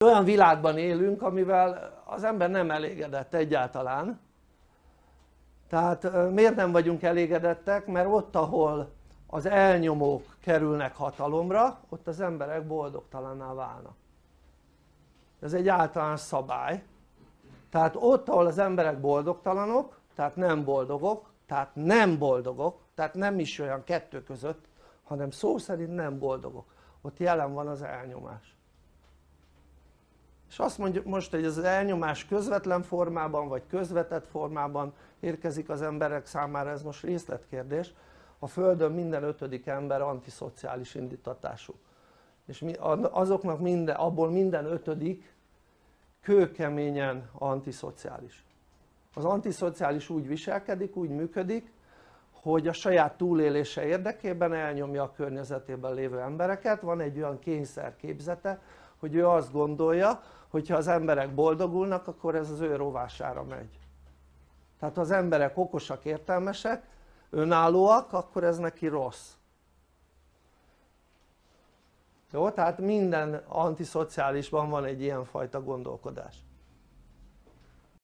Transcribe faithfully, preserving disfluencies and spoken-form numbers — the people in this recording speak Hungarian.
olyan világban élünk, amivel az ember nem elégedett egyáltalán. Tehát miért nem vagyunk elégedettek? Mert ott, ahol az elnyomók kerülnek hatalomra, ott az emberek boldogtalanná válnak. Ez egy általános szabály. Tehát ott, ahol az emberek boldogtalanok, tehát nem boldogok, tehát nem boldogok, tehát nem is olyan kettő között, hanem szó szerint nem boldogok, ott jelen van az elnyomás. És azt mondjuk most, hogy az elnyomás közvetlen formában vagy közvetett formában érkezik az emberek számára, ez most részletkérdés. A Földön minden ötödik ember antiszociális indítatású, és azoknak minden, abból minden ötödik kőkeményen antiszociális. Az antiszociális úgy viselkedik, úgy működik, hogy a saját túlélése érdekében elnyomja a környezetében lévő embereket. Van egy olyan kényszerképzete, hogy ő azt gondolja, hogy ha az emberek boldogulnak, akkor ez az ő rovására megy. Tehát ha az emberek okosak, értelmesek, önállóak, akkor ez neki rossz. Jó? Tehát minden antiszociálisban van egy ilyen fajta gondolkodás.